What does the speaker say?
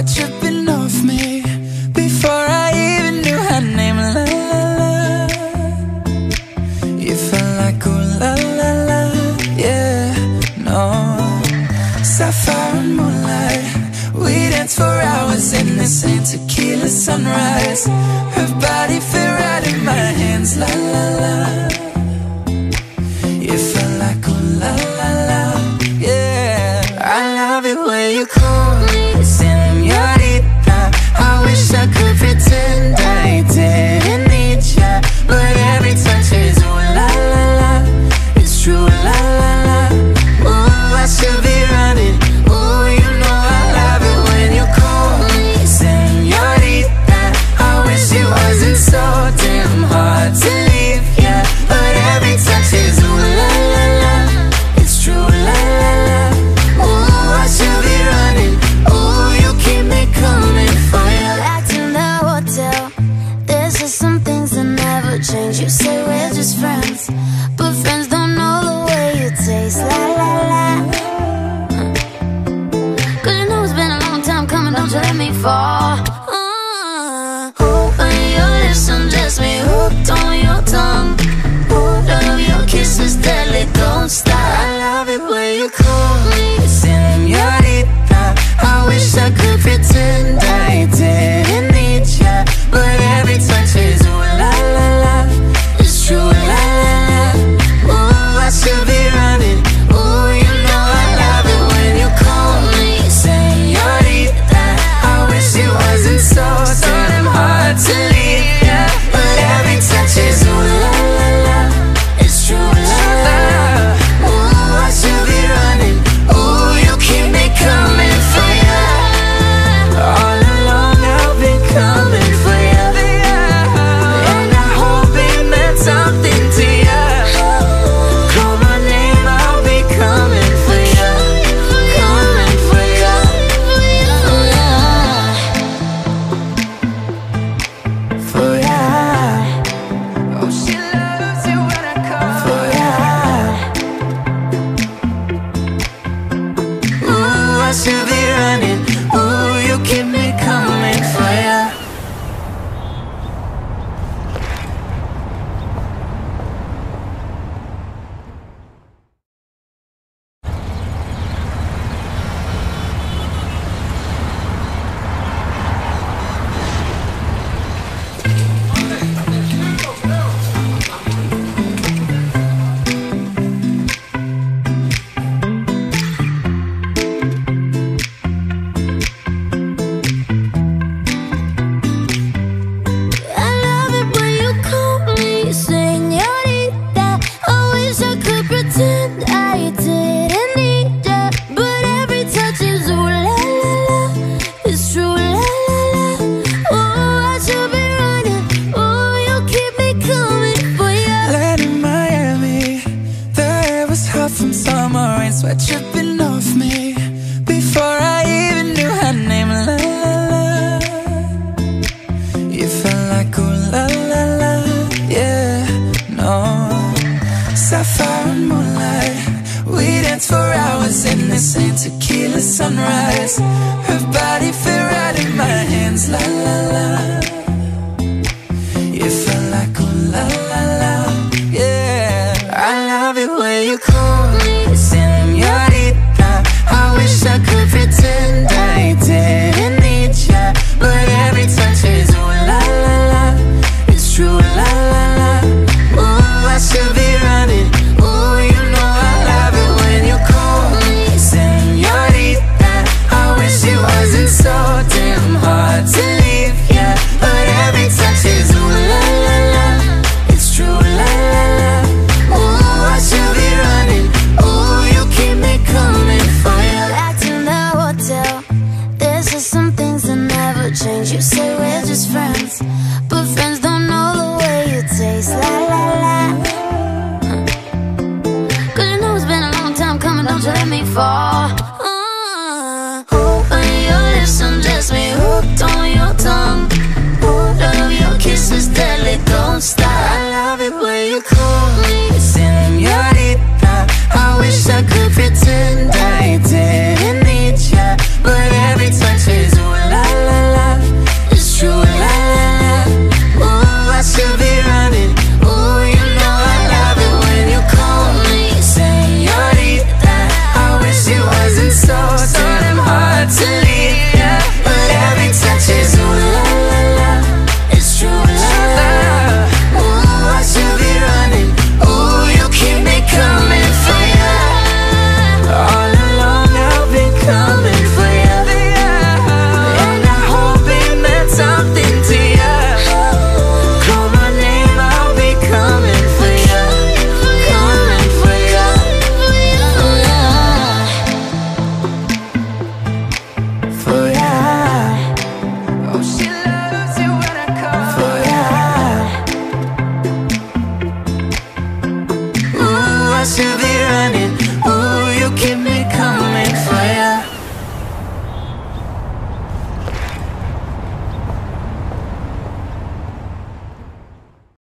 sweat dripping off me before I even knew her name. La la la, you felt like ooh la la la, yeah, no. Sapphire and moonlight, we danced for hours in the same tequila sunrise. Her body fit right in my hands, la la la. You felt like ooh la la la, yeah. I love it when you call me señorita. I wish I could pretend I didn't need ya, but every touch is ooh la la la. It's true, la la la. Ooh, I should be running. Ooh, you know I love it when you call me señorita. I wish it wasn't so damn hard to leave, yeah, but every touch is ooh la la la. It's true, la la la. Ooh, I should be running. Ooh, you keep me coming for you. Back in the hotel, there's just some things that never change. You say we're just friends, but friends don't know the way you taste. La la la. Cause you know it's been a long time coming, don't you let me fall. When your lips undress me, hooked on your tongue. Love your kisses deadly, don't stop. I love it when you call me señorita. I wish I could pretend I didn't need ya, but every touch is ooh la la la. It's true, la la la. Ooh, I should be running. Ooh, you know I love it when you call me señorita. I wish it wasn't so damn hard to leave, yeah, but every touch is ooh la la la. It's true, la la la. Ooh, I should be running. Ooh, you keep me coming for ya. All along I've been coming for ya, and I hope it meant something to ya. Call my name, I'll be coming for ya, coming for ya, for ya. Oh, she loves it when I call for ya. Ooh, I should be running. Ooh, you keep me coming for ya. I love it when you call me señorita. I wish I could pretend I didn't need ya, but every touch is ooh la la la. It's true, la la la. Ooh, I should be running. Ooh, you keep me coming for ya. Land in Miami, the air was hot from summer rain, sweat dripping off me before I even knew her name. La la la, you felt like ooh la la la, yeah, no. Sapphire and moonlight, we danced for hours in the same tequila sunrise. Her body fit right in my hands, la la la. You felt like ooh la la la, yeah. I love it when you call me señorita. I wish I could pretend I didn't need ya, but every touch is ooh la la la. It's true, la la la. Ooh, I should be running. Ooh, you know I love it when you call me señorita. I wish it wasn't so damn hard to leave, yeah, but every touch is ooh la la la. It's true, la la la. Ooh, I should be running. running